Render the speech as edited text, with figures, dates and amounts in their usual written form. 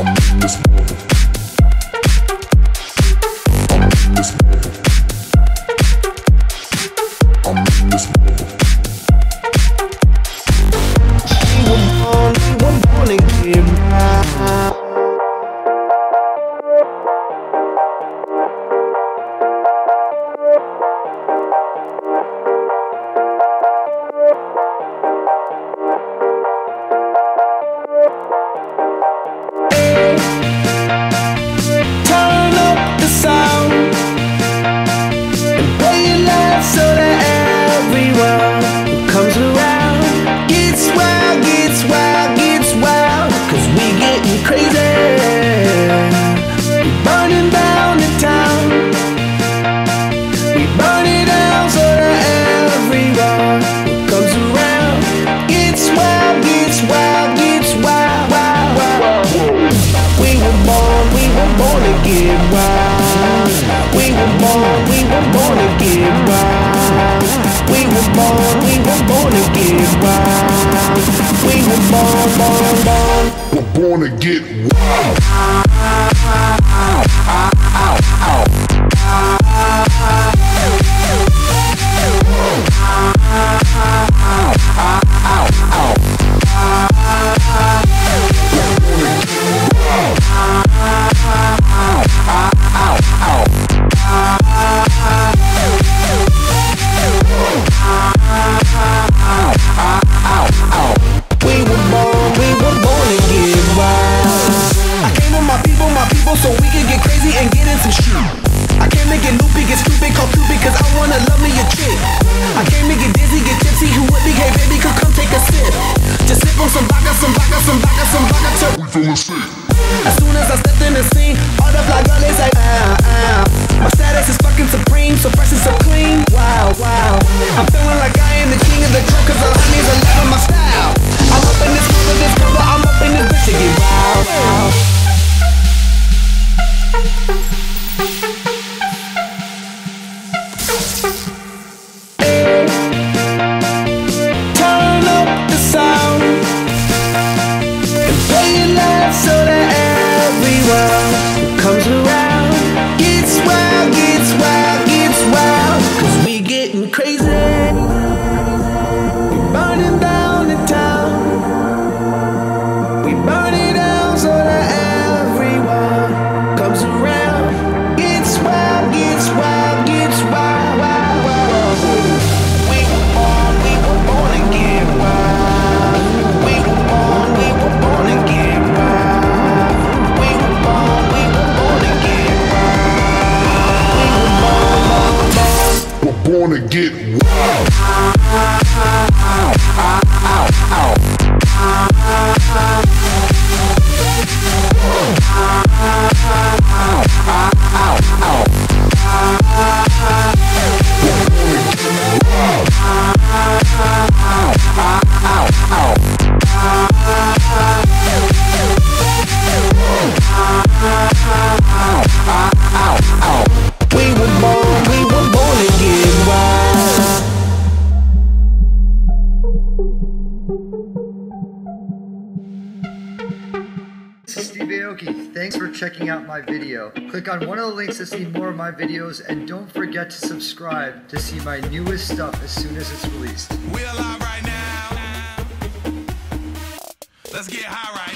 Born to get wild. As soon as I stepped in the scene, all the fly girls say, my status is fucking supreme, so fresh and so clean. Wow, wow. I'm feeling like I am the king of the club, cause all I need is a lot of my style. I'm up in this cover, I'm up in this bitch to get wild. Turn up the sound and play it loud so that everyone comes around. Gets wild, gets wild, gets wild, cause we getting crazy. We burning down the town. We burn it down so that everyone comes around. Gets wild, gets wild, gets wild, wild, wild. We were born to get wild. We were born to get wild. We were born to get wild. We're born to get wild. We were born to get wild. This is Steve Aoki. Thanks for checking out my video. Click on one of the links to see more of my videos, and don't forget to subscribe to see my newest stuff as soon as it's released. We're alive right now. Let's get high right now.